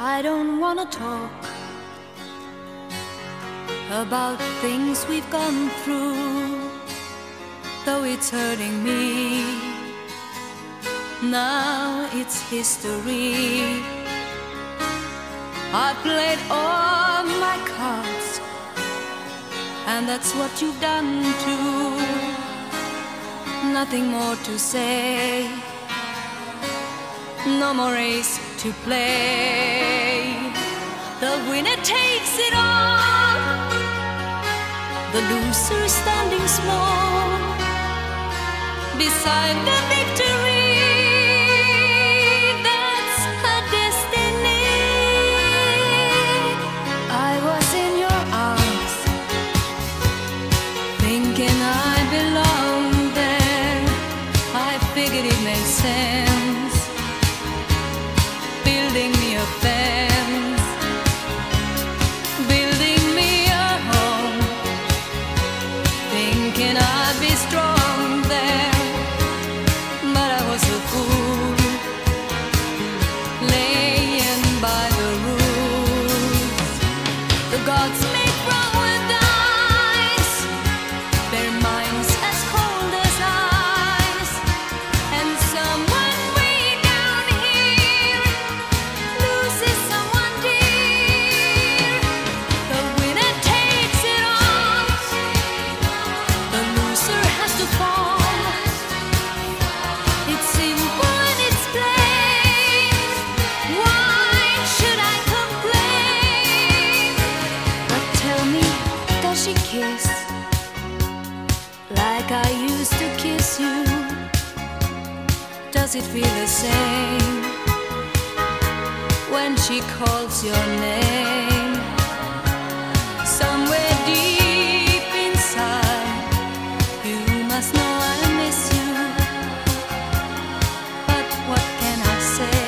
I don't wanna talk about things we've gone through, though it's hurting me. Now it's history. I played all my cards, and that's what you've done too. Nothing more to say, no more race to play. The winner takes it all, the loser standing small beside the victory. That's her destiny. I was in your arms, thinking I belonged there. I figured it made sense, building me a fence, building me a home, thinking I'd be strong there. But I was a fool, laying by the rules. The gods make wrong with dice, their minds as cold as ice, and someone way down here loses someone dear. The winner takes it all, the loser has to fall. It's simple and it's plain. Why should I complain? But tell me, does she kiss like I used to kiss you? Does it feel the same when she calls your name? Somewhere deep inside, you must know I miss you. But what can I say?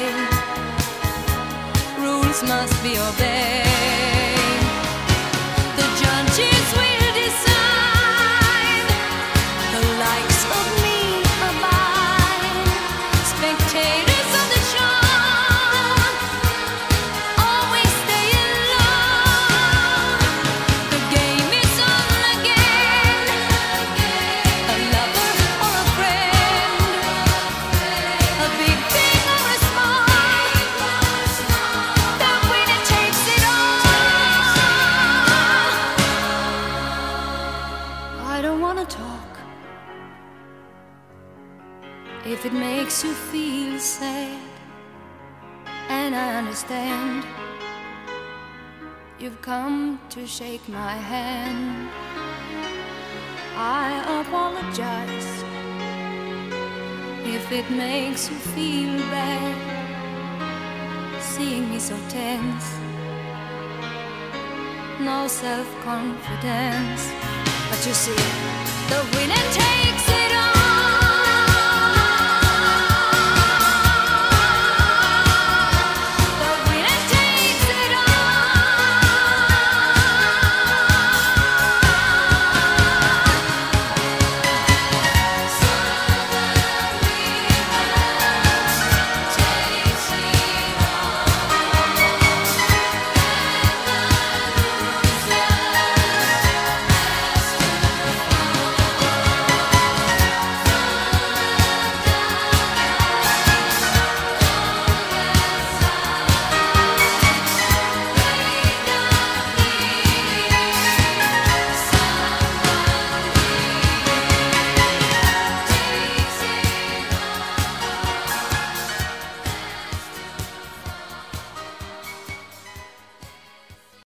Rules must be obeyed. The judges will decide, the likes of me abide. Spectators of the show always stay alone. The game is on again, a lover or a friend, a big thing or a small, the winner takes it all. I don't wanna talk if it makes you feel sad, and I understand. You've come to shake my hand. I apologize if it makes you feel bad, seeing me so tense, no self-confidence. But you see, the winner takes